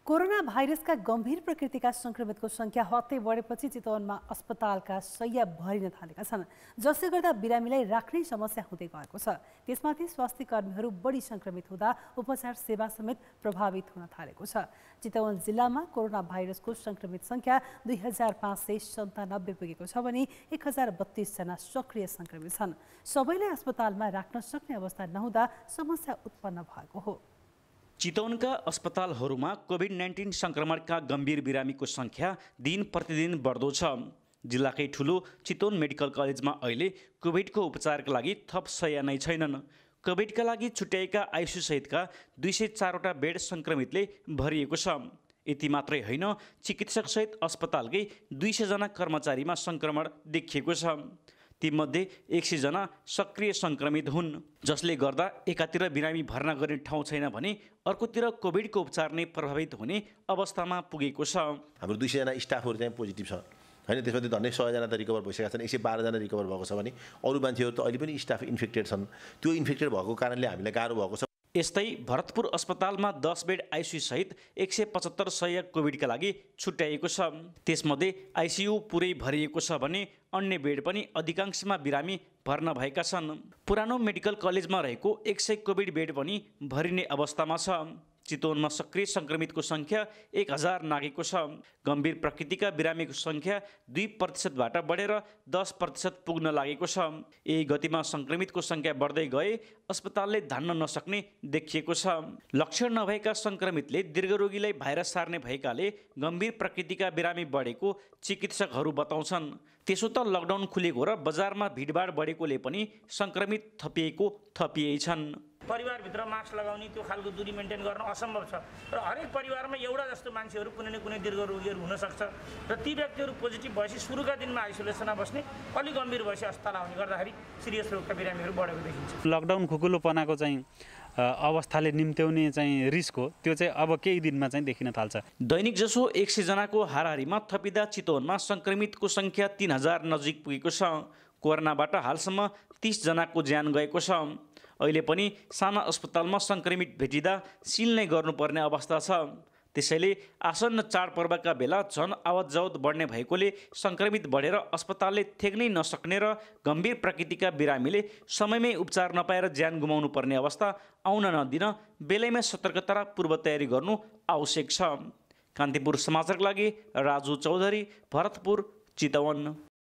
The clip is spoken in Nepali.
कोरोना भाइरसका गम्भीर प्रकृतिका संक्रमितको संख्या हत्तै बढेपछि चितवनमा अस्पतालका शय्या भरिन थालेका छन्, जसले गर्दा बिरामीलाई राख्ने समस्या हुँदै गएको छ। त्यसमाथि स्वास्थ्य कर्मीहरू बढी संक्रमित हुँदा उपचार सेवा समेत प्रभावित हुन थालेको छ। चितवन जिल्लामा कोरोना भाइरसको संक्रमित संख्या 2597 पुगेको छ भने 1032 जना सक्रिय संक्रमित छन्। सबैलाई अस्पतालमा राख्न सक्ने अवस्था नहुँदा समस्या उत्पन्न भएको हो। चितवनका अस्पतालहरूमा कोभिड-19 संक्रमणका गम्भीर बिरामीको संख्या दिन प्रतिदिन बढ्दो छ। जिल्लाकै ठुलो चितवन मेडिकल कलेजमा अहिले कोभिडको उपचारका लागि थप शय्या नै छैनन्। कोभिडका लागि छुट्याएका आइसियु सहितका 204वटा बेड संक्रमितले भरिएको छ। यति मात्रै होइन, चिकित्सक सहित अस्पतालकै 200 जना कर्मचारीमा संक्रमण देखिएको छ। तीमध्ये 100 जना सक्रिय संक्रमित हुन्, जसले गर्दा एकातिर बिरामी भर्ना गर्ने ठाउँ छैन भने अर्कोतिर कोभिडको उपचार नै प्रभावित हुने अवस्थामा पुगेको छ। हाम्रो 200 जना स्टाफहरू चाहिँ पोजिटिभ छ हैन, त्यसमध्ये धन्नै 100 जना त रिकभर भइसकेका छन्। 112 जना रिकभर भएको छ भने अरू मान्छेहरू त अहिले पनि स्टाफ इन्फेक्टेड छन्। त्यो इन्फेक्टेड भएको कारणले हामीलाई गाह्रो भएको छ। यस्तै भरतपुर अस्पतालमा 10 बेड आइसियु सहित 175 शय्या कोभिडका लागि छुट्याइएको छ। त्यसमध्ये आइसियु पुरै भरिएको छ भने अन्य बेड पनि अधिकांशमा बिरामी भर्ना भएका छन्। पुरानो मेडिकल कलेजमा रहेको 100 कोभिड बेड पनि भरिने अवस्थामा छ। चितवनमा सक्रिय संक्रमितको संख्या 1000 नागेको छ। गम्भीर प्रकृतिका बिरामीको संख्या 2% बढेर 10% पुग्न लागेको छ। यही गतिमा संक्रमितको संख्या बढ्दै गए अस्पतालले धान्न नसक्ने देखिएको छ। लक्षण नभएका संक्रमितले दीर्घरोगीलाई भाइरस सार्ने भएकाले गम्भीर प्रकृतिका बिरामी बढेको चिकित्सकहरू बताउँछन्। त्यसो त लकडाउन खुलेको र बजारमा भिडभाड बढेकोले पनि संक्रमित थपिएै छन्। परिवारभित्र मास्क लगाउने त्यो खालको दूरी मेन्टेन गर्न असम्भव छ र हरेक परिवारमा एउटा जस्तो मान्छेहरू कुनै न कुनै दीर्घ रोगीहरू हुन सक्छ र ती व्यक्तिहरू पोजिटिभ भएपछि सुरुका दिनमा आइसोलेसनमा बस्ने, अलि गम्भीर भएपछि अस्पताल आउने गर्दाखेरि सिरियस रोगका बिरामीहरू बढेको देखिन्छ। लकडाउन खुकुलोपनाको चाहिँ अवस्थाले निम्त्याउने चाहिँ रिस्क हो, त्यो चाहिँ अब केही दिनमा चाहिँ देखिन थाल्छ। दैनिक जसो 100 जनाको हाराहारीमा थपिँदा चितवनमा संक्रमितको संख्या 3000 नजिक पुगेको छ। कोरोनाबाट हालसम्म 30 जनाको ज्यान गएको छ। अहिले पनि साना अस्पतालमा संक्रमित भेटिँदा सिल नै गर्नुपर्ने अवस्था छ। त्यसैले आसन्न चाडपर्वका बेला झन आवत जावत बढ्ने भएकोले संक्रमित बढेर अस्पतालले थेक्नै नसक्ने र गम्भीर प्रकृतिका बिरामीले समयमै उपचार नपाएर ज्यान गुमाउनु पर्ने अवस्था आउन नदिन बेलैमा सतर्कता र पूर्व तयारी गर्नु आवश्यक छ। कान्तिपुर समाचारका लागि राजु चौधरी, भरतपुर, चितवन।